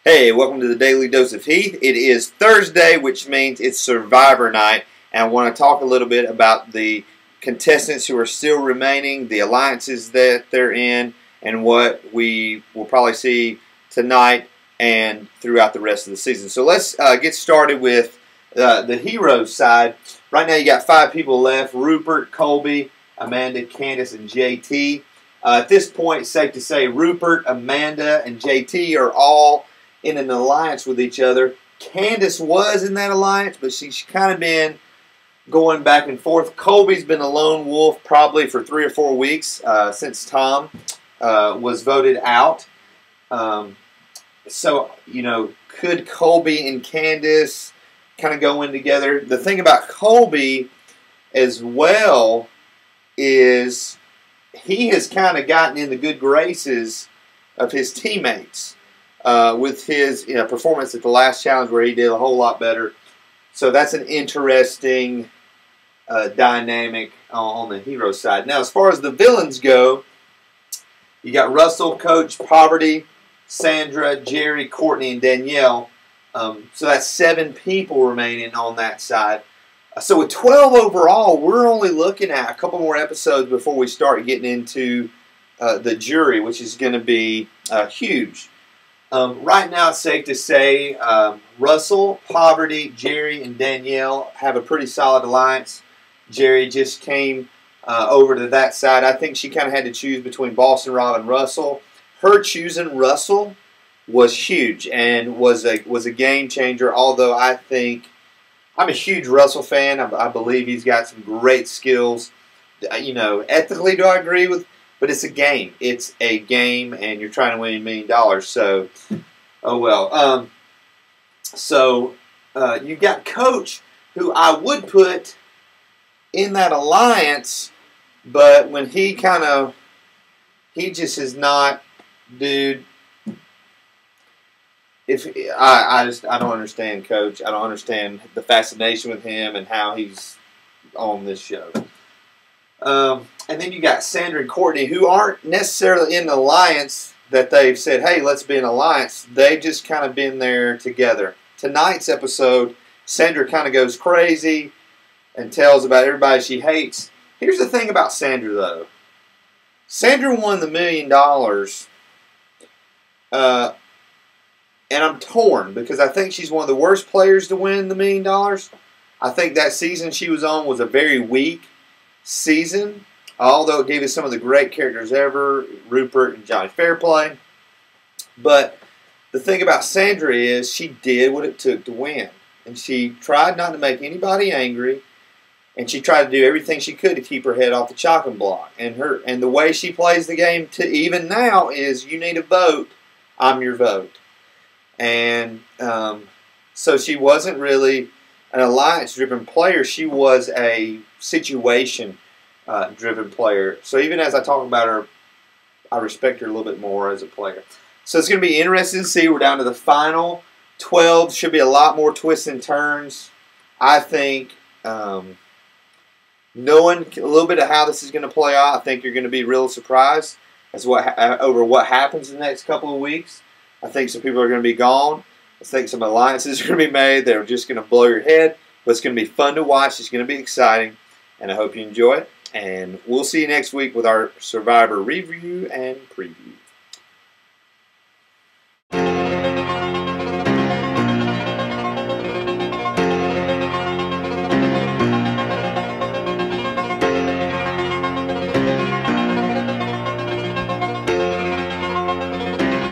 Hey, welcome to the Daily Dose of Heath. It is Thursday, which means it's Survivor Night, and I want to talk a little bit about the contestants who are still remaining, the alliances that they're in, and what we will probably see tonight and throughout the rest of the season. So let's get started with the heroes side. Right now you got 5 people left: Rupert, Colby, Amanda, Candace, and JT. At this point, it's safe to say Rupert, Amanda, and JT are all in an alliance with each other. Candace was in that alliance, but she's kind of been going back and forth. Colby's been a lone wolf probably for 3 or 4 weeks since Tom was voted out. So, you know, could Colby and Candace kind of go in together? The thing about Colby as well is he has kind of gotten in the good graces of his teammates. With his performance at the last challenge where he did a whole lot better. So that's an interesting dynamic on the hero side. Now, as far as the villains go, you got Russell, Coach, Poverty, Sandra, Jerry, Courtney, and Danielle. So that's 7 people remaining on that side. So with 12 overall, we're only looking at a couple more episodes before we start getting into the jury, which is going to be huge. Right now, it's safe to say Russell, Poverty, Jerry, and Danielle have a pretty solid alliance. Jerry just came over to that side. I think she kind of had to choose between Boston Rob and Russell. Her choosing Russell was huge and was a game changer, although I think I'm a huge Russell fan. I believe he's got some great skills. You know, ethically, do I agree with? But it's a game. It's a game, and you're trying to win $1 million. So, oh well. You got Coach, who I would put in that alliance, but when he just is not, dude. I don't understand Coach. I don't understand the fascination with him and how he's on this show. And then you got Sandra and Courtney, who aren't necessarily in the alliance that they've said, hey, let's be an alliance. They've just kind of been there together. Tonight's episode, Sandra kind of goes crazy and tells about everybody she hates. Here's the thing about Sandra, though. Sandra won the $1 million, and I'm torn because I think she's one of the worst players to win the $1 million. I think that season she was on was a very weak season, although it gave us some of the great characters ever, Rupert and Johnny Fairplay. But the thing about Sandra is she did what it took to win. And she tried not to make anybody angry, and she tried to do everything she could to keep her head off the chopping block. And the way she plays the game to even now is you need a vote, I'm your vote. And so she wasn't really an alliance-driven player. She was a situation-driven player. So even as I talk about her, I respect her a little bit more as a player. So it's going to be interesting to see. We're down to the final 12. Should be a lot more twists and turns. I think knowing a little bit of how this is going to play out, I think you're going to be real surprised over what happens in the next couple of weeks. I think some people are going to be gone. I think some alliances are going to be made that are just going to blow your head. But it's going to be fun to watch. It's going to be exciting. And I hope you enjoy it. And we'll see you next week with our Survivor review and preview.